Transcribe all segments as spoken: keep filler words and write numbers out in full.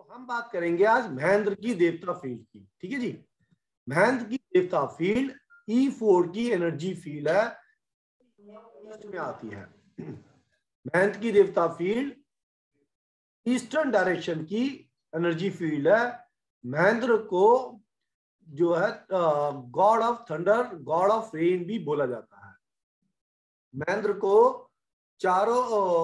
तो हम बात करेंगे आज महेंद्र की देवता फील्ड की। ठीक है जी। महेंद्र की देवता फील्ड ई फोर की एनर्जी फील्ड है, में आती है। महेंद्र की देवता फील्ड ईस्टर्न डायरेक्शन की एनर्जी फील्ड है। महेंद्र को जो है god of thunder, god of rain भी बोला जाता है। महेंद्र को चारों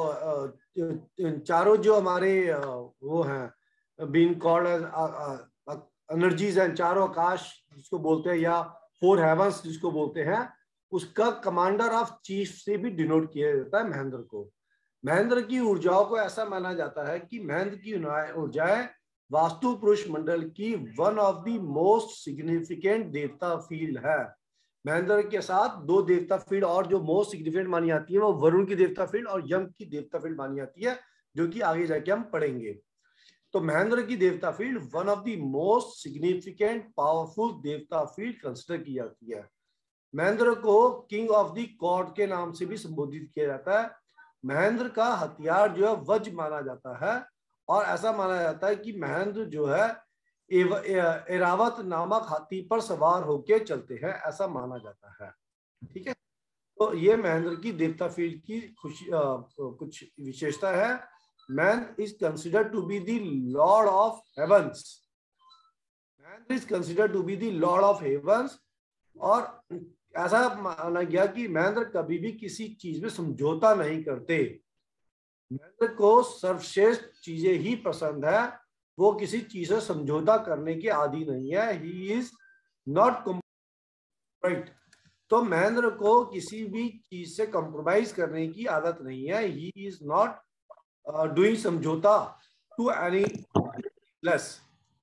चारों जो हमारे वो हैं बीइंग कॉल्ड एनर्जीज हैं, चारों आकाश जिसको बोलते हैं या फोर हेवंस जिसको बोलते हैं, उसका कमांडर ऑफ चीफ से भी डिनोट किया जाता है महेंद्र को। महेंद्र की ऊर्जाओं को ऐसा माना जाता है कि महेंद्र की ऊर्जाएं वास्तु पुरुष मंडल की one of the most significant देवता फील्ड है। महेंद्र के साथ दो देवता फील्ड और जो मोस्ट सिग्निफिकेंट मानी जाती है वो वरुण की देवता फील्ड और यम की देवता फील्ड मानी जाती है, जो कि आगे जाके हम पढ़ेंगे। तो महेंद्र की देवता field one of the most significant powerful देवता फील्ड कंसिडर की जाती है। महेंद्र को किंग ऑफ द गॉड के नाम से भी संबोधित किया जाता है। महेंद्र का हथियार जो है वज्र माना जाता है और ऐसा माना जाता है कि महेंद्र जो है एरावत नामक हाथी पर सवार होकर चलते हैं, ऐसा माना जाता है। ठीक है, तो ये महेंद्र की देवता फील्ड की खुशी कुछ विशेषता है। Man is considered to be the lord of heavens. Mahendra is considered to be the lord of heavens और ऐसा माना गया कि महेंद्र कभी भी किसी चीज में समझौता नहीं करते। महेंद्र को सर्वश्रेष्ठ चीजें ही पसंद है, वो किसी चीज से समझौता करने के आदी नहीं है। He is not right. तो महेंद्र को किसी भी चीज से कॉम्प्रोमाइज करने की आदत नहीं है। ही इज नॉट डूइंग समझौता to any less.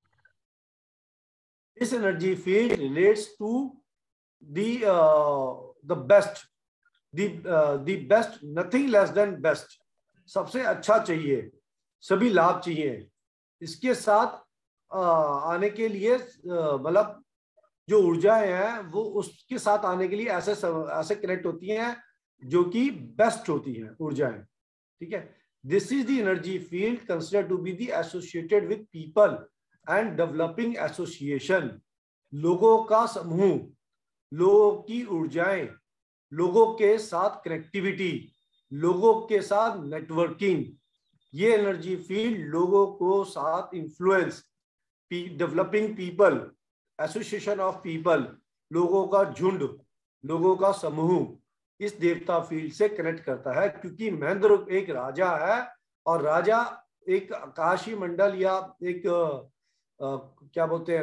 This energy field relates to the uh, the best, the uh, the best, nothing less than best। सबसे अच्छा चाहिए, सभी लाभ चाहिए। इसके साथ uh, आने के लिए मतलब uh, जो ऊर्जाएं हैं वो उसके साथ आने के लिए ऐसे ऐसे कनेक्ट होती हैं जो कि बेस्ट होती हैं ऊर्जाएं। ठीक है, this is the energy field considered to be the associated with people and developing association. लोगों का समूह, लोगों की ऊर्जाएं, लोगों के साथ कनेक्टिविटी, लोगों के साथ नेटवर्किंग, ये एनर्जी फील्ड लोगों को साथ influence, developing people, association of people, लोगों का झुंड, लोगों का समूह इस देवता फील्ड से कनेक्ट करता है। क्योंकि महेंद्र एक राजा है और राजा एक आकाशीय मंडल या एक आ, क्या बोलते हैं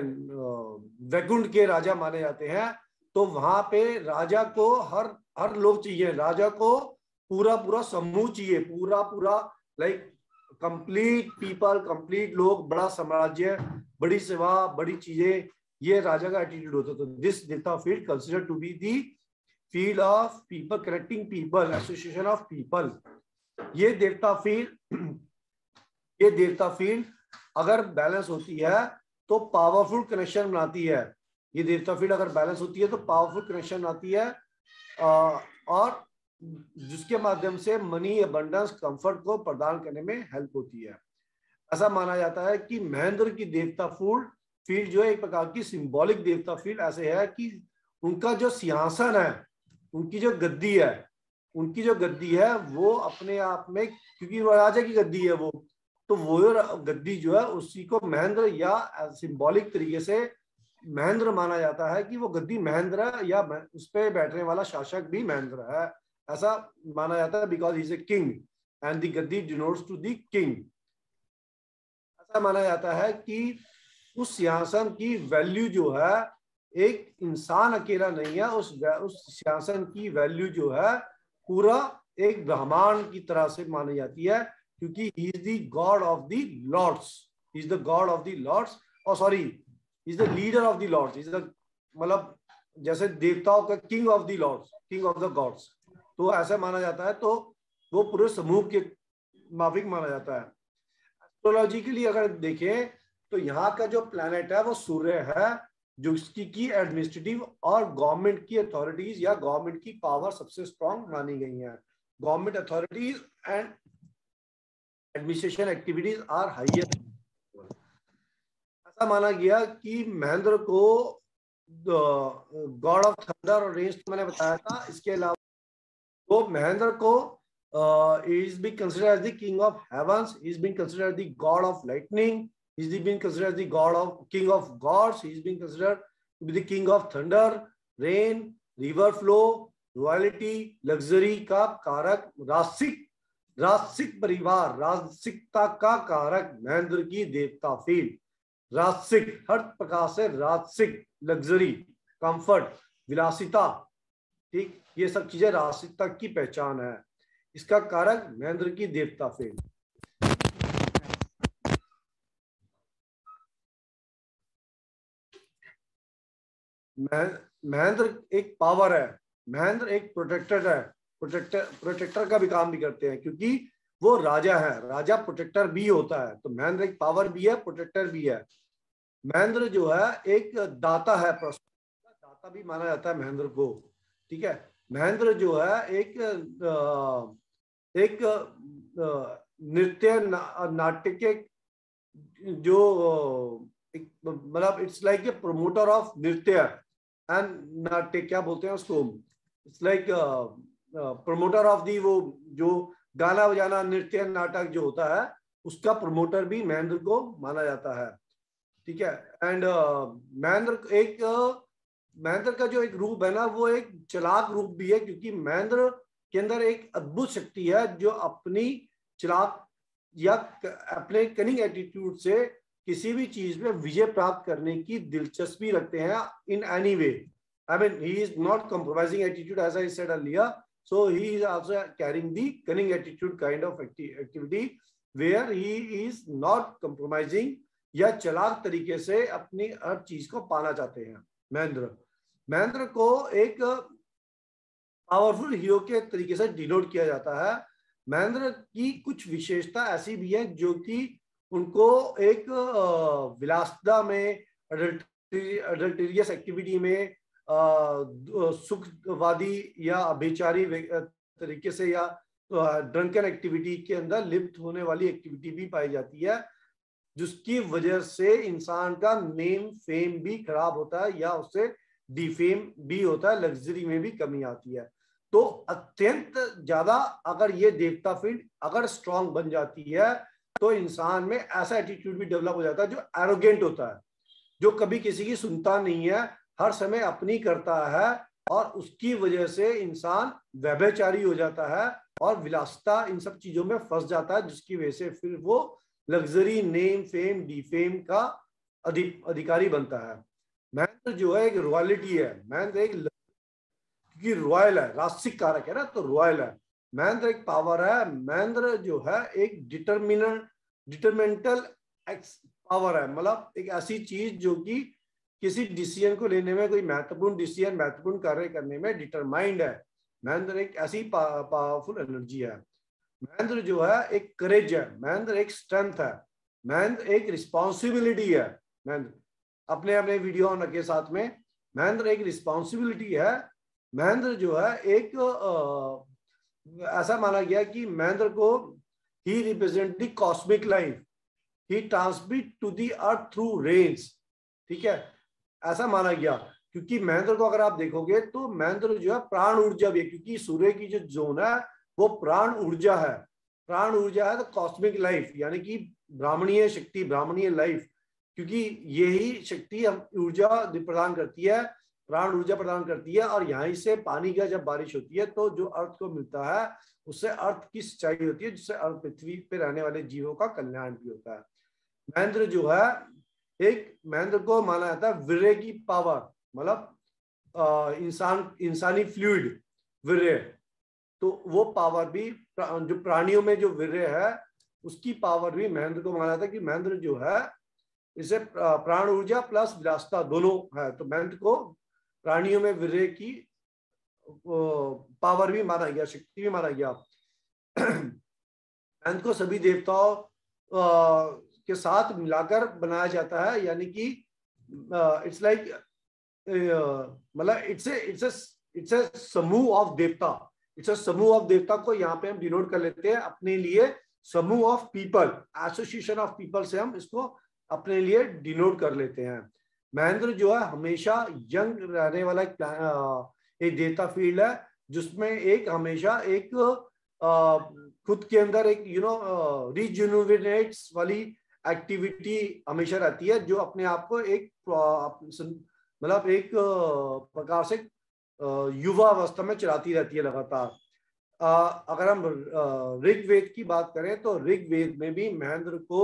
वैकुंठ के राजा माने जाते हैं। तो वहां पे राजा को हर हर लोग चाहिए, राजा को पूरा पूरा समूह चाहिए, पूरा पूरा लाइक कंप्लीट पीपल, कंप्लीट लोग, बड़ा साम्राज्य, बड़ी सेवा, बड़ी चीजें, ये राजा का एटीट्यूड होता है। तो दिस देवता field consider to be the field of people, connecting people, association of people. ये देवता फील्ड ये देवता फील्ड अगर बैलेंस होती है तो पावरफुल कनेक्शन बनाती है। ये देवता फील्ड अगर बैलेंस होती है तो पावरफुल कनेक्शन आती है आ, और जिसके माध्यम से मनी, अबंडेंस, कंफर्ट को प्रदान करने में हेल्प होती है। ऐसा माना जाता है कि महेंद्र की देवता फील्ड फील्ड जो है एक प्रकार की सिंबॉलिक देवता फील्ड ऐसे है कि उनका जो सिंहासन है, उनकी जो गद्दी है उनकी जो गद्दी है वो अपने आप में, क्योंकि वो राजा की गद्दी है वो, तो वो गद्दी जो है उसी को महेंद्र या सिंबॉलिक तरीके से महेंद्र माना जाता है कि वो गद्दी महेंद्र है या उस पर बैठने वाला शासक भी महेंद्र है, ऐसा माना जाता है। Because he is a king and the गद्दी डिनोट्स टू द किंग। ऐसा माना जाता है कि उस सिंहासन की वैल्यू जो है, एक इंसान अकेला नहीं है, उस उस सिंहासन की वैल्यू जो है पूरा एक ब्रह्मांड की तरह से मानी जाती है। क्योंकि he is the god of the lords, he is the god of the lords, और sorry is the leader of the lords, is the मतलब जैसे देवताओं का king of the lords, king of the gods, तो ऐसा माना जाता है। तो वो पूरे समूह के माफिक माना जाता है। एस्ट्रोलॉजी के लिए अगर देखें तो यहाँ का जो प्लैनेट है वो सूर्य है, जो इसकी की एडमिनिस्ट्रेटिव और गवर्नमेंट की अथॉरिटीज या गवर्नमेंट की पावर सबसे स्ट्रॉन्ग मानी गई है। Government authorities and administration activities are highest. ऐसा माना गया कि महेंद्र को गॉड ऑफ थंडर और रेन्स मैंने बताया था। इसके अलावा तो महेंद्र को is being considered as the king of heavens, is being considered as the god of lightning, is being considered as the god of king of gods, is being considered to be the king of thunder, rain, river flow, royalty, luxury का कारक, रासिक रासिक परिवार, रासिकता का कारक महेंद्र की देवता field, रासिक हर प्रकार से, रासिक luxury, comfort, विलासिता, ठीक, ये सब चीजें रासिकता की पहचान है। इसका कारक महेंद्र की देवता फील्ड। महेंद्र एक पावर है, महेंद्र एक प्रोटेक्टर है, प्रोटेक्टर प्रोटेक्टर का भी काम भी करते हैं क्योंकि वो राजा है, राजा प्रोटेक्टर भी होता है। तो महेंद्र एक पावर भी है, प्रोटेक्टर भी है। महेंद्र जो है एक दाता है, दाता भी माना जाता है महेंद्र को, ठीक है। महेंद्र जो है एक एक नृत्य नाट्य के जो मतलब it's like a promoter of नृत्य एंड नाट्य, क्या बोलते हैं उसको, it's like promoter of the, वो जो गाना बजाना नृत्य नाटक जो होता है उसका प्रमोटर भी महेंद्र को माना जाता है, ठीक है। एंड महेंद्र एक महेंद्र का जो एक रूप है ना वो एक चालाक रूप भी है, क्योंकि महेंद्र के अंदर एक अद्भुत शक्ति है जो अपनी चालाक या अपने कनिंग एटीट्यूड से किसी भी चीज में विजय प्राप्त करने की दिलचस्पी रखते हैं in any way. I mean he is not compromising attitude as I said earlier, so he is also carrying the cunning attitude kind of activity where he is not compromising, या चालाक तरीके से अपनी हर चीज को पाना चाहते हैं महेंद्र। महेंद्र को एक पावरफुल हीरो के तरीके से डिनोट किया जाता है। महेंद्र की कुछ विशेषता ऐसी भी है जो कि उनको एक विलासिता में, अडल्टेरियस एक्टिविटी में, सुखवादी या अभिचारी तरीके से या ड्रंकन एक्टिविटी के अंदर लिप्त होने वाली एक्टिविटी भी पाई जाती है, जिसकी वजह से इंसान का नेम फेम भी खराब होता है या उससे डिफेम भी होता है, लग्जरी में भी कमी आती है। तो अत्यंत ज्यादा अगर ये देवता फील्ड अगर स्ट्रांग बन जाती है तो इंसान में ऐसा एटीट्यूड भी डेवलप हो जाता है जो एरोगेंट होता है, जो कभी किसी की सुनता नहीं है, हर समय अपनी करता है, और उसकी वजह से इंसान व्यभिचारी हो जाता है और विलासिता इन सब चीजों में फंस जाता है, जिसकी वजह से फिर वो लग्जरी, नेम फेम, डिफेम का अधिक अधिकारी बनता है। महेंद्र जो है एक रॉयलिटी है, महेंद्र एक क्योंकि रॉयल है, रासिक कारक है ना, तो रॉयल है। महेंद्र एक पावर है, महेंद्र जो है एक डिटर्मिनेंट डिटरमेंटल पावर है, मतलब एक ऐसी चीज जो कि किसी डिसीजन को लेने में, कोई महत्वपूर्ण डिसीजन, महत्वपूर्ण कार्य करने में डिटरमाइंड है। महेंद्र एक ऐसी पावरफुल एनर्जी है। महेंद्र जो है एक करेज है, महेंद्र एक स्ट्रेंथ है, महेंद्र एक रिस्पॉन्सिबिलिटी है। महेंद्र अपने अपने वीडियो के साथ में महेंद्र एक रिस्पॉन्सिबिलिटी है। महेंद्र जो है एक आ, ऐसा माना गया कि महेंद्र को he represent the cosmic life, he transmit to the earth through rains, ठीक है, ऐसा माना गया। क्योंकि महेंद्र को अगर आप देखोगे तो महेंद्र जो है प्राण ऊर्जा भी है, क्योंकि सूर्य की जो जोन है वो प्राण ऊर्जा है, प्राण ऊर्जा है तो कॉस्मिक लाइफ यानी कि ब्राह्मणीय शक्ति, ब्राह्मणीय लाइफ, क्योंकि यही शक्ति हम ऊर्जा प्रदान करती है, प्राण ऊर्जा प्रदान करती है। और यहीं से पानी का जब बारिश होती है तो जो अर्थ को मिलता है उससे अर्थ की सिंचाई होती है, जिससे अर्थ पृथ्वी पे रहने वाले जीवों का कल्याण भी होता है। महेंद्र जो है एक, महेंद्र को माना जाता है वीर्य की पावर, मतलब इंसान इंसानी फ्लूइड वीर्य, तो वो पावर भी जो प्राणियों में जो वीर्य है उसकी पावर भी महेंद्र को माना जाता है कि महेंद्र जो है इसे प्राण ऊर्जा प्लस विलासिता दोनों है। तो महेंद्र को प्राणियों में वीर्य की पावर भी माना गया, शक्ति भी माना गया। महेंद्र को सभी देवताओं के साथ मिलाकर बनाया जाता है, यानी कि इट्स लाइक मतलब इट्स इट्स इट्स ए समूह ऑफ देवता, इट्स ए समूह ऑफ देवता को यहाँ पे हम डिनोट कर लेते हैं अपने लिए, समूह of people, association of people से हम इसको अपने लिए डिनोट कर लेते हैं। महेंद्र जो है हमेशा यंग रहने वाला एक एक देवता फील्ड है, जिसमें एक हमेशा एक खुद के अंदर एक यू नो रिजुविनेट्स वाली एक्टिविटी हमेशा रहती है, जो अपने आप को एक मतलब एक प्रकार से युवा अवस्था में चलाती रहती है लगातार। अगर हम ऋग्वेद की बात करें तो ऋग्वेद में भी महेंद्र को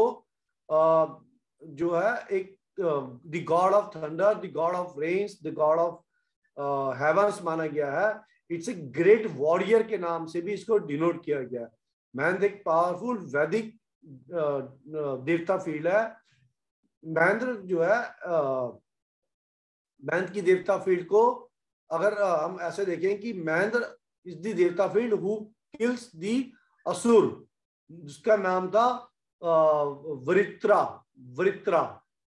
जो है एक the god of thunder, the god of rains, the god of heavens माना गया है। इट्स ए ग्रेट वॉरियर के नाम से भी इसको डिनोट किया गया है। महेंद्र एक पावरफुल वैदिक देवता फील्ड है। महेंद्र जो है महेंद्र की देवता फील्ड को अगर हम ऐसे देखें कि महेंद्र इज द देवता फील्ड हु किल्स द असुर, जिसका नाम था वृत्रा वृत्रा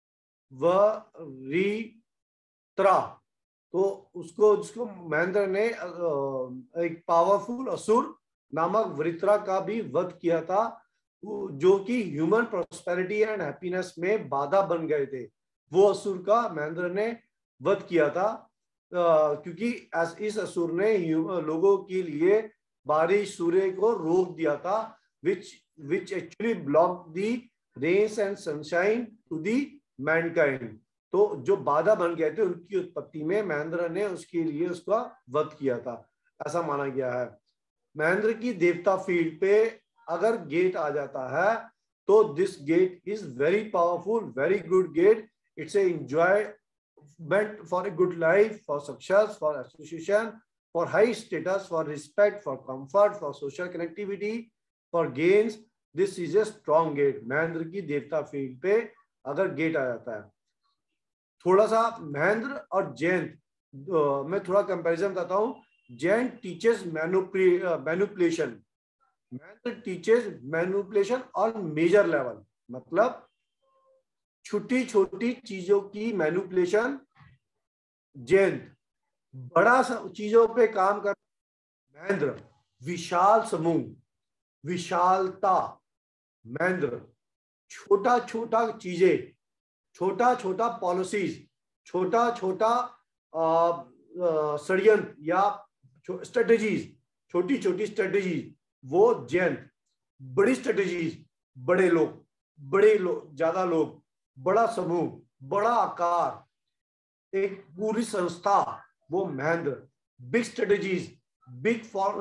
वृत्रा तो उसको जिसको महेंद्र ने एक पावरफुल असुर नामक वृत्रा का भी वध किया था, जो कि ह्यूमन प्रोस्पेरिटी एंड हैप्पीनेस में बाधा बन गए थे। वो असुर का महेंद्र ने वध किया था, क्योंकि इस असुर ने लोगों के लिए बारिश सूर्य को रोक दिया था, which which actually blocked the rains and sunshine to the mankind। तो जो बाधा बन गए थे उनकी उत्पत्ति में महेंद्र ने उसके लिए उसका वध किया था, ऐसा माना गया है। महेंद्र की देवता फील्ड पे अगर गेट आ जाता है तो this gate is very powerful, very good gate. It's a enjoyment for a good life, for success, for association, for high status, for respect, for comfort, for social connectivity, for gains। This is a strong gate। Mahendra की देवता field पे अगर gate आ जाता है। थोड़ा सा महेंद्र और जयंत मैं थोड़ा कंपैरिजन बताता हूँ। Jayant teaches manipulation, Mahendra teaches manipulation on major level, मतलब छोटी छोटी चीजों की मैनिपुलेशन जयंत, बड़ा चीजों पे काम कर महेंद्र, विशाल समूह विशालता महेंद्र, छोटा छोटा चीजें, छोटा छोटा पॉलिसीज, छोटा छोटा षड्यंत्र या स्ट्रेटेजीज, छोटी छोटी स्ट्रेटेजीज वो जयंत, बड़ी स्ट्रेटेजीज बड़े लोग, बड़े लोग, ज्यादा लोग, बड़ा समूह, बड़ा आकार, एक पूरी संस्था वो Mahendra, big strategies, big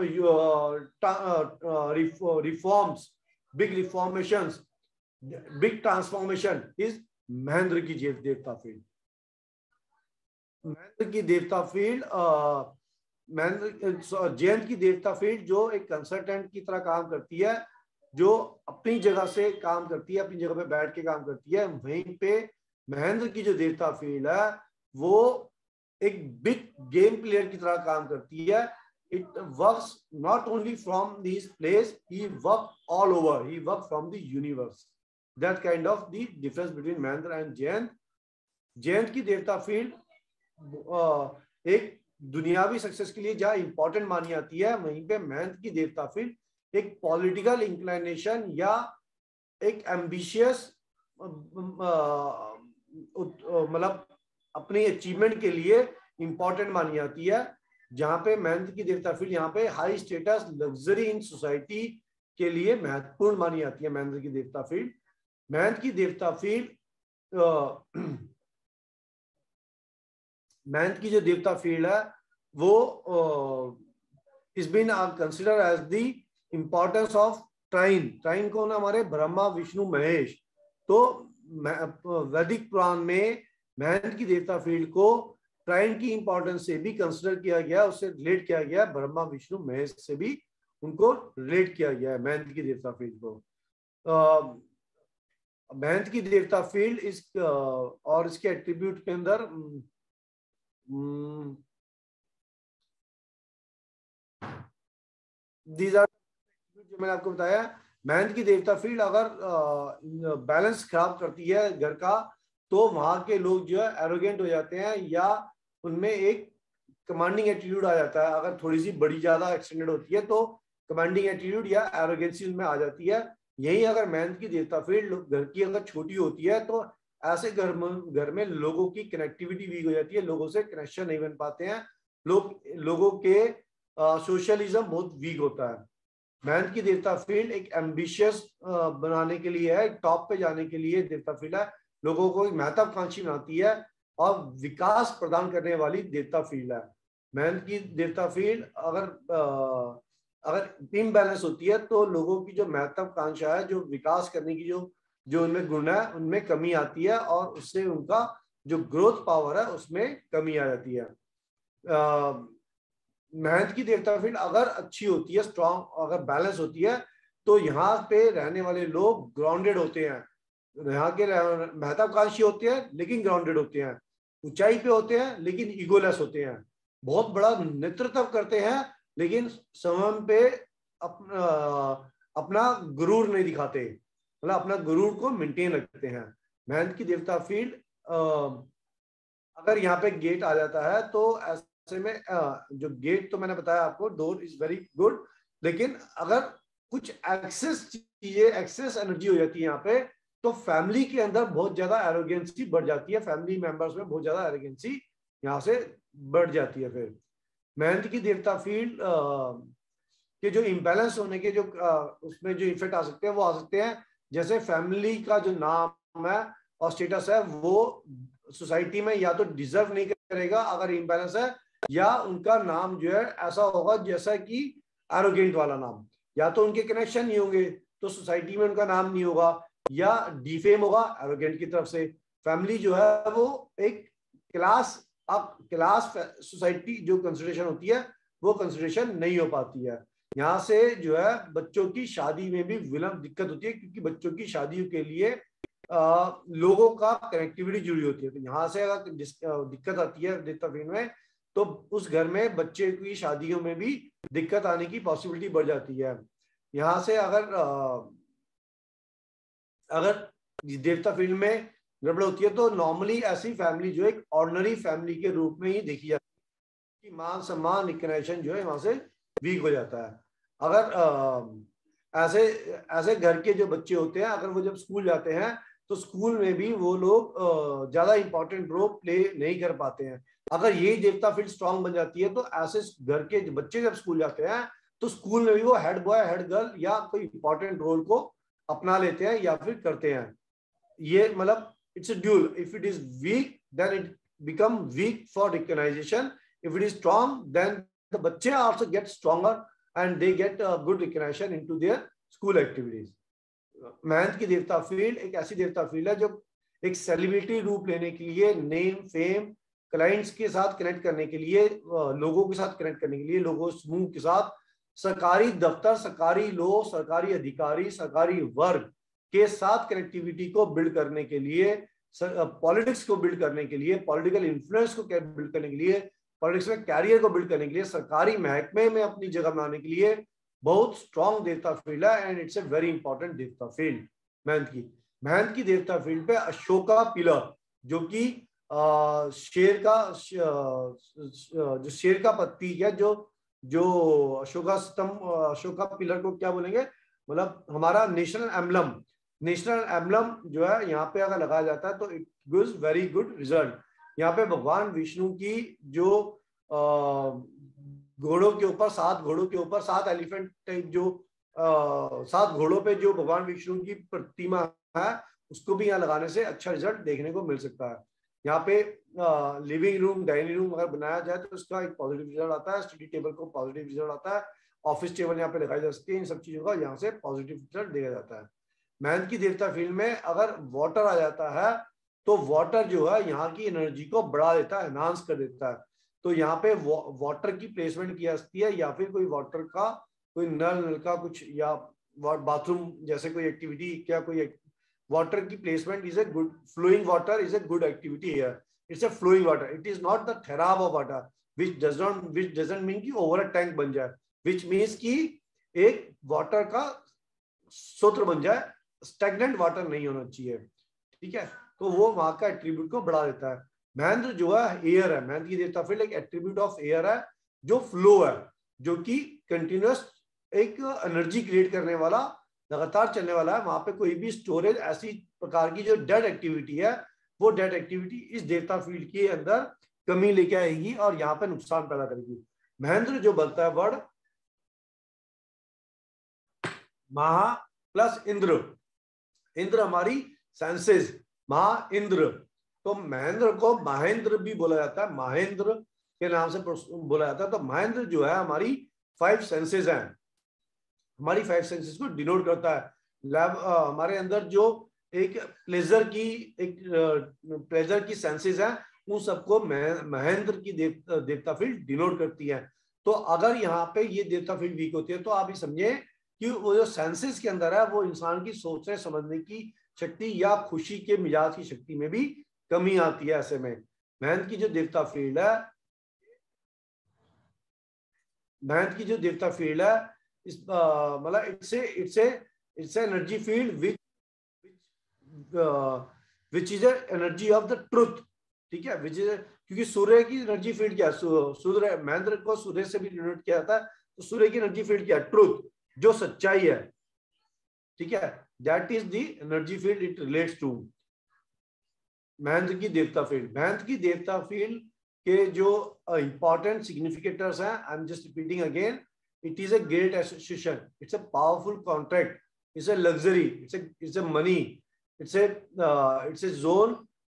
reforms, big reformations, big transformation is Mahendra की देवता फील्ड। महेंद्र की देवता फील्ड महेंद्र जयंत की देवता फील्ड जो एक कंसल्टेंट की तरह काम करती है, जो अपनी जगह से काम करती है, अपनी जगह पे बैठ के काम करती है। वहीं पे महेंद्र की जो देवता फील्ड है वो एक बिग गेम प्लेयर की तरह काम करती है। It works not only from this place, he work all over, he work from the universe. That kind of the difference between Mahendra and Jayant. Jayant की देवता फील्ड एक दुनियावी सक्सेस के लिए जहाँ इंपॉर्टेंट मानी जाती है, वहीं पे महेंद्र की देवता फील्ड एक पॉलिटिकल इंक्लिनेशन या एक एम्बिशियस मतलब अपनी अचीवमेंट के लिए इंपॉर्टेंट मानी जाती है। जहाँ पे महेंद्र की देवता फील्ड यहाँ पे high status luxury in society के लिए महत्वपूर्ण मानी जाती है। महेंद्र की देवता फील्ड महेंद्र की देवता फील्ड महेंद्र की जो देवता फील्ड है वो is been consider as the importance of trine. Trine कौन है? हमारे ब्रह्मा विष्णु महेश। तो वैदिक पुराण में महेंद्र की देवता फील्ड को ट्राइन की इंपॉर्टेंस से भी कंसिडर किया गया, उससे रिलेट किया गया, ब्रह्मा विष्णु महेश से भी उनको रिलेट किया गया है महेंद्र की देवता फील्ड को। महेंद्र की देवता फील्ड इस और इसके एट्रीब्यूट के अंदर दीज आर जो मैंने आपको बताया। महेंद्र की देवता फील्ड अगर बैलेंस खराब करती है घर का, तो वहां के लोग जो है एरोगेंट हो जाते हैं या उनमें एक कमांडिंग एटीट्यूड आ जाता है। अगर थोड़ी सी बड़ी ज्यादा एक्सटेंडेड होती है तो कमांडिंग एटीट्यूड या एरोगेंसी उनमें आ जाती है। यही अगर महेंद्र की देवता फील्ड घर की अगर छोटी होती है तो ऐसे घर में घर में लोगों की कनेक्टिविटी वीक हो जाती है, लोगों से कनेक्शन नहीं बन पाते हैं, लोग लोगों के सोशलिज्म बहुत वीक होता है। मेहनत की देवता फील्ड एक एम्बिशियस बनाने के लिए है, टॉप पे जाने के लिए देवता फील्ड है, लोगों को महत्वाकांक्षी बनाती है और विकास प्रदान करने वाली देवता फील्ड है। मेहनत की देवता फील्ड अगर आ, अगर इम्बैलेंस होती है तो लोगों की जो महत्वाकांक्षा है, जो विकास करने की जो जो उनमें गुण है, उनमें कमी आती है और उससे उनका जो ग्रोथ पावर है उसमें कमी आ जाती है। मेहनत की देवता फील्ड अगर अच्छी होती है, स्ट्रांग, अगर बैलेंस होती है, तो यहाँ पे रहने वाले लोग ग्राउंडेड होते हैं, यहाँ के महत्वाकांक्षी होते हैं लेकिन ग्राउंडेड होते हैं, ऊंचाई पे होते हैं लेकिन ईगोलेस होते हैं, बहुत बड़ा नेतृत्व करते हैं लेकिन स्वयं पे अपना अपना गुरूर नहीं दिखाते, मतलब अपना गुरूर को मेंटेन रखते हैं। मेहनत की देवता फील्ड अगर यहाँ पे गेट आ जाता है तो ऐसे में जो गेट तो मैंने बताया आपको, डोर इज वेरी गुड, लेकिन अगर कुछ एक्सेस चीजें, एक्सेस एनर्जी हो जाती है यहाँ पे, तो फैमिली के अंदर बहुत ज्यादा एरोगेंसी बढ़ जाती है, फैमिली मेंबर्स में बहुत ज्यादा एरोगेंसी यहाँ से बढ़ जाती है। फिर मेहनत की देवता फील्ड के जो इम्बैलेंस होने के जो आ, उसमें जो इफेक्ट आ सकते हैं वो आ सकते हैं, जैसे फैमिली का जो नाम है और स्टेटस है वो सोसाइटी में या तो डिजर्व नहीं करेगा अगर इम्बैलेंस है, या उनका नाम जो है ऐसा होगा जैसा कि एरोगेंट वाला नाम, या तो उनके कनेक्शन नहीं होंगे तो सोसाइटी में उनका नाम नहीं होगा, या डिफेम होगा एरोगेंट की तरफ से। फैमिली जो है वो एक क्लास, अब क्लास सोसाइटी जो कंसिडरेशन होती है वो कंसिडरेशन नहीं हो पाती है। यहाँ से जो है बच्चों की शादी में भी विलंब दिक्कत होती है, क्योंकि बच्चों की शादी के लिए आ, लोगों का कनेक्टिविटी जुड़ी होती है। तो यहाँ से अगर दिक्कत आती है देवता फील्ड में, तो उस घर में बच्चे की शादियों में भी दिक्कत आने की पॉसिबिलिटी बढ़ जाती है। यहाँ से अगर आ, अगर देवता फील्ड में गड़बड़ होती है तो नॉर्मली ऐसी फैमिली जो एक ऑर्डिनरी फैमिली के रूप में ही देखी जाती है, कि मान सम्मान रिकग्निशन जो है वहां से वीक हो जाता है। अगर आ, ऐसे ऐसे घर के जो बच्चे होते हैं, अगर वो जब स्कूल जाते हैं तो स्कूल में भी वो लोग ज्यादा इंपॉर्टेंट रोल प्ले नहीं कर पाते हैं। अगर ये देवता फील्ड स्ट्रांग बन जाती है तो ऐसे घर के बच्चे जब स्कूल जाते हैं तो स्कूल में भी वो हेड बॉय, हेड गर्ल या कोई इंपॉर्टेंट रोल को अपना लेते हैं या फिर करते हैं। ये मतलब it's a dual, if it is weak then it become weak for recognization, if it is strong then the बच्चे also get stronger and they get good recognition into their school activities. मेहनत की देवता field एक ऐसी देवता field है जो एक सेलिब्रिटी रूप लेने के लिए, नेम फेम, क्लाइंट्स के साथ कनेक्ट करने के लिए, लोगों के साथ कनेक्ट करने के लिए, लोगों समूह के साथ, सरकारी दफ्तर, सरकारी लोग, सरकारी अधिकारी, सरकारी वर्ग के साथ कनेक्टिविटी को बिल्ड करने के लिए, पॉलिटिक्स को बिल्ड करने के लिए, पॉलिटिकल इन्फ्लुएंस को बिल्ड करने के लिए, पॉलिटिक्स में कैरियर को बिल्ड करने के लिए, सरकारी महकमे में अपनी जगह बनाने के लिए बहुत स्ट्रॉन्ग देवता फील्ड है and it's a very important देवता फील्ड। मेहनत की मेहनत की देवता फील्ड पे अशोका पिलर, जो कि शेर का जो शेर का पत्ती है, जो जो अशोका स्तंभ, अशोका पिलर को क्या बोलेंगे, मतलब हमारा नेशनल एम्बलम, नेशनल एम्बलम जो है यहाँ पे अगर लगाया जाता है तो it gives very good result. यहाँ पे भगवान विष्णु की जो घोड़ों के ऊपर, सात घोड़ों के ऊपर, सात एलिफेंट टाइप जो आ, सात घोड़ों पे जो भगवान विष्णु की प्रतिमा है, उसको भी यहाँ लगाने से अच्छा रिजल्ट देखने को मिल सकता है। यहाँ पे लिविंग रूम, डाइनिंग रूम अगर बनाया जाए तो उसका एक पॉजिटिव रिजल्ट आता है, स्टडी टेबल को पॉजिटिव रिजल्ट आता है, ऑफिस टेबल यहाँ पे लगाई जा सकती है, इन सब चीजों का यहाँ से पॉजिटिव रिजल्ट देखा जाता है। मेहनत की देवता फील्ड में अगर वाटर आ जाता है तो वाटर जो है यहाँ की एनर्जी को बढ़ा देता है, एनहांस कर देता है। तो यहाँ पे वाटर की प्लेसमेंट की जा सकती है, या फिर कोई वाटर का कोई नल नल का कुछ, या बाथरूम जैसे कोई एक्टिविटी, क्या कोई वाटर की placement is a good, flowing water is a good activity here, it's a flowing water, it is not the ठहराव of water which does not which doesn't mean कि ओवर अ टैंक बन जाए, which means कि एक water का सूत्र बन जाए, स्टैग्नेंट वाटर नहीं होना चाहिए, ठीक है। तो वो वहां का एट्रीब्यूट को बढ़ा देता है। महेंद्र जो है एयर है, महेंद्र की देवता फील्ड एक एट्रीब्यूट ऑफ एयर है जो फ्लो है, जो कि कंटिन्यूअस एक एनर्जी क्रिएट करने वाला, लगातार चलने वाला है। वहां पे कोई भी स्टोरेज ऐसी प्रकार की जो डेड एक्टिविटी है वो डेट एक्टिविटी इस देवता फील्ड के अंदर कमी लेके आएगी और यहाँ पे नुकसान पैदा करेगी। महेंद्र जो बनता है वर्ड महा प्लस इंद्र, इंद्र हमारी सेंसेस, महा इंद्र, तो महेंद्र को महेंद्र भी बोला जाता है, महेंद्र के नाम से बोला जाता है। तो महेंद्र जो है हमारी फाइव सेंसेस हैं, हमारी फाइव सेंसेस को डिनोट करता है। लैब हमारे अंदर जो एक प्लेजर की एक प्लेजर की सेंसेस हैं उन सबको महेंद्र की देव, देवता फील्ड डिनोट करती है। तो अगर यहाँ पे ये देवता फील्ड वीक होती है तो आप ये समझे कि वो जो सेंसेस के अंदर है वो इंसान की सोचने समझने की शक्ति या खुशी के मिजाज की शक्ति में भी कमी आती है। ऐसे में महेंद्र की जो देवता फील्ड है, महेंद्र की जो देवता फील्ड है इस मतलब it's it's it's energy field which which is energy of the truth, ठीक है, विच इज, क्योंकि सूर्य की एनर्जी फील्ड क्या है, सूर्य, महेंद्र को सूर्य से भी डिनोट किया जाता है, तो सूर्य की एनर्जी फील्ड क्या है, ट्रुथ, जो सच्चाई है, ठीक है, that is the energy field it relates to Mahendra की देवता फील्ड। महेंद्र की देवता फील्ड के जो इंपॉर्टेंट सिग्निफिकेटर्स हैं, I am just repeating again, it is a great association, it's a powerful contract, it's a luxury, it's a it's a money, it's a it's a zone,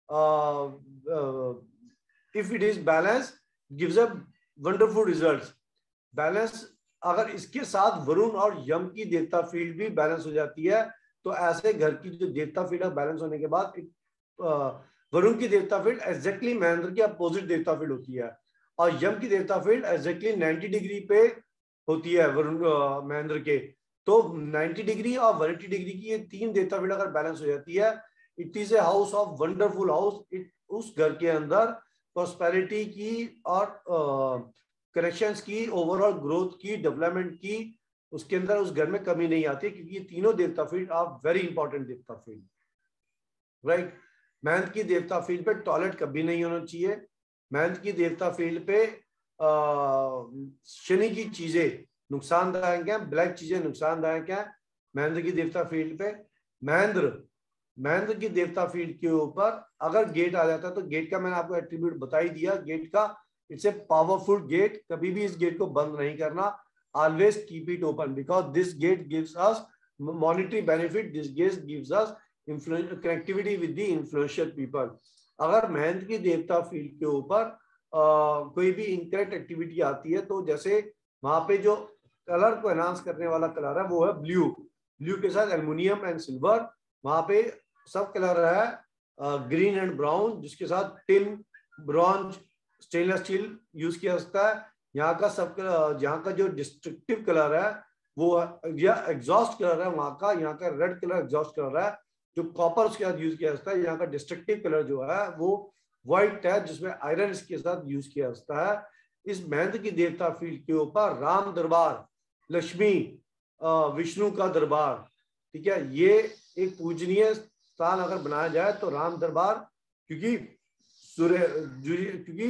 if it is balance gives a wonderful results. Balance अगर इसके साथ वरुण और यम की देवता field भी balance हो जाती है तो ऐसे घर की जो देवता फील्ड है बैलेंस होने के बाद वरुण की देवता फील्ड एग्जैक्टली महेंद्र की अपोजिट देवता फील्ड होती है और यम की देवता फील्ड एग्जैक्टली नाइंटी डिग्री पे होती है वरुण महेंद्र के। तो नाइंटी डिग्री और वन एटी डिग्री की ये तीन देवता फील्ड अगर बैलेंस हो जाती है, it is a house of wonderful house. It उस घर के अंदर प्रॉस्पेरिटी की और कनेक्शंस uh, की, ओवरऑल ग्रोथ की, डेवलपमेंट की, उसके अंदर उस घर में कमी नहीं आती, क्योंकि ये तीनों देवता फील्ड आर वेरी इंपॉर्टेंट देवता फील्ड, राइट। महेंद्र की देवता फील्ड पे टॉयलेट कभी नहीं होना चाहिए। महेंद्र की देवता फील्ड पे शनि की चीजें नुकसानदायक हैं, ब्लैक चीजें नुकसानदायक हैं महेंद्र की देवता फील्ड पे। महेंद्र महेंद्र की देवता फील्ड के ऊपर अगर गेट आ जाता है तो गेट का मैंने आपको एट्रीब्यूट बता ही दिया, गेट का इट्स ए पावरफुल गेट, कभी भी इस गेट को बंद नहीं करना, always keep it open because this gate gives us monetary benefit, this gate gives us connectivity with the influential people. अगर महेंद्र की देवता फील्ड के ऊपर कोई भी इनकरेक्ट एक्टिविटी आती है तो जैसे वहां पे जो कलर को एनहांस करने वाला कलर है वो है ब्लू, ब्लू के साथ एल्युमिनियम एंड सिल्वर, वहां पे सब कलर है ग्रीन एंड ब्राउन, जिसके साथ tin, bronze, stainless steel use किया जाता है। यहाँ का सब यहाँ का जो डिस्ट्रक्टिव कलर है वो या एग्जॉस्ट कलर है वहाँ का, यहाँ का रेड कलर एग्जॉस्ट कलर है, जो कॉपर उसके साथ यूज किया जाता है। यहाँ का डिस्ट्रक्टिव कलर जो है वो व्हाइट है, जिसमें आयरन इसके साथ यूज किया जाता है। इस महेंद्र की देवता फील्ड के ऊपर राम दरबार, लक्ष्मी, विष्णु का दरबार, ठीक है, ये एक पूजनीय स्थान अगर बनाया जाए तो राम दरबार, क्योंकि सूर्य क्योंकि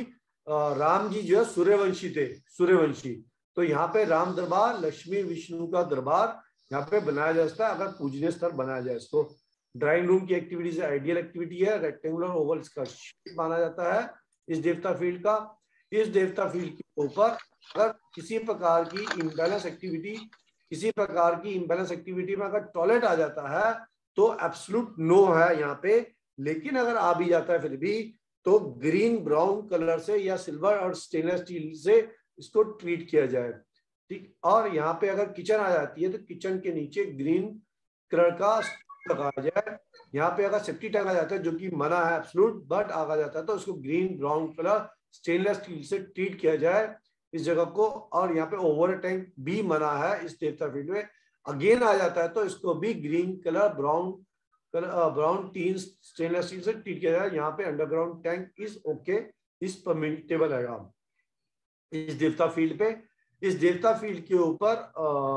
राम जी जो है सूर्यवंशी थे, सूर्यवंशी, तो यहाँ पे राम दरबार, लक्ष्मी विष्णु का दरबार यहाँ पे बनाया जा सकता है अगर पूजनीय स्थल बनाया जाए इसको। ड्राइंग रूम की एक्टिविटीज आइडियल एक्टिविटी है, रेक्टेंगुलर ओवल इसका शेप माना जाता है इस देवता फील्ड का। इस देवता फील्ड के ऊपर अगर किसी प्रकार की इम्बैलेंस एक्टिविटी किसी प्रकार की इम्बैलेंस एक्टिविटी में अगर टॉयलेट आ जाता है तो एब्सोल्यूट नो है यहाँ पे, लेकिन अगर आ भी जाता है फिर भी तो ग्रीन ब्राउन कलर से या सिल्वर और स्टेनलेस स्टील से इसको ट्रीट किया जाए, ठीक। और यहाँ पे अगर किचन आ जाती है तो किचन के नीचे ग्रीन कलर का लगाया जाए। यहाँ पे अगर सेफ्टी टैंक आ जाता है जो कि मना है एब्सोल्यूट, बट आ जाता है तो उसको green brown colour stainless steel से ट्रीट किया जाए इस जगह को। और यहाँ पे ओवर टैंक भी मना है इस देवता फील्ड में, अगेन आ जाता है तो इसको भी green colour brown colour brown tin stainless steel से ट्रीट किया जाए। यहाँ पे अंडरग्राउंड टैंक इज ओके, इस परमिटेबल है इस देवता फील्ड पे। इस देवता फील्ड के ऊपर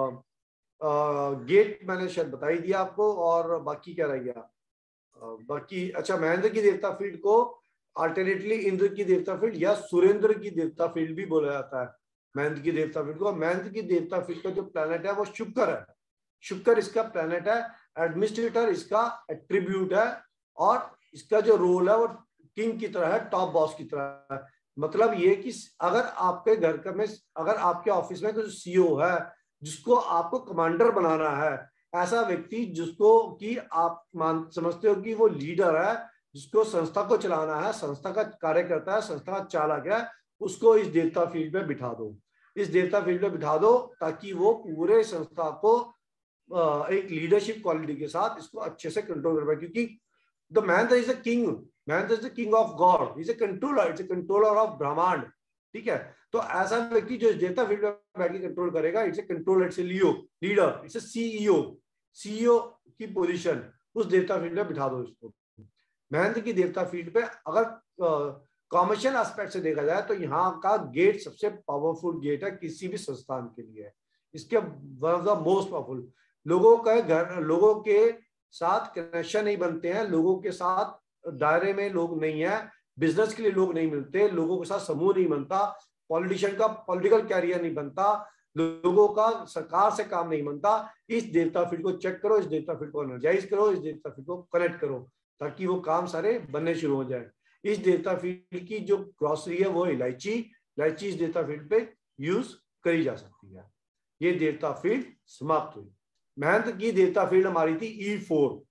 गेट मैंने शायद बता ही दिया आपको, और बाकी क्या रह गया बाकी, अच्छा, महेंद्र की देवता फील्ड को अल्टरनेटली इंद्र की देवता फील्ड या सुरेंद्र की देवता फील्ड भी बोला जाता है महेंद्र की देवता फील्ड को। महेंद्र की देवता फील्ड का जो प्लैनेट है वो शुक्र है, शुक्र इसका प्लैनेट है, एडमिनिस्ट्रेटर इसका एट्रीब्यूट है, और इसका जो रोल है वो किंग की तरह है, टॉप बॉस की तरह है। मतलब ये कि अगर आपके घर का में अगर आपके ऑफिस में कोई सीईओ है जिसको आपको कमांडर बनाना है, ऐसा व्यक्ति जिसको कि आप मान समझते हो कि वो लीडर है, जिसको संस्था को चलाना है, संस्था का कार्य करता है, संस्था का चालक है, उसको इस देवता फील्ड पे बिठा दो, इस देवता फील्ड पे बिठा दो ताकि वो पूरे संस्था को एक लीडरशिप क्वालिटी के साथ इसको अच्छे से कंट्रोल कर पाए। क्योंकि the man is a king, man is the king of god, is a controller, it's a controller of ब्रह्मांड। ठीक है, तो ऐसा व्यक्ति जो देवता फील्ड में बैठ के कंट्रोल करेगा, it's a controller, it's a leo leader, it's a CEO, CEO की पोजीशन उस देवता फील्ड में बिठा दो इसको। महेंद्र की देवता फील्ड पे अगर कॉमर्शियल एस्पेक्ट से देखा जाए तो यहाँ का गेट सबसे पावरफुल गेट है किसी भी संस्थान के लिए। इसके one of the most powerful, लोगों का घर, लोगों के साथ कनेक्शन नहीं बनते हैं, लोगों के साथ दायरे में लोग नहीं है, बिजनेस के लिए लोग नहीं मिलते, लोगों के साथ समूह नहीं बनता, पॉलिटिशियन का पॉलिटिकल कैरियर नहीं बनता, लोगों का सरकार से काम नहीं बनता। इस देवता फील्ड को चेक करो, इस देवता फील्ड को एनर्जाइज करो, इस देवता फील्ड को कनेक्ट करो ताकि वो काम सारे बनने शुरू हो जाए। इस देवता फील्ड की जो ग्रॉसरी है वो इलायची, इलायची इस देवता फील्ड पे यूज करी जा सकती है। ये देवता फील्ड समाप्त हुई। महेंद्र की देवता फील्ड हमारी थी ई फोर,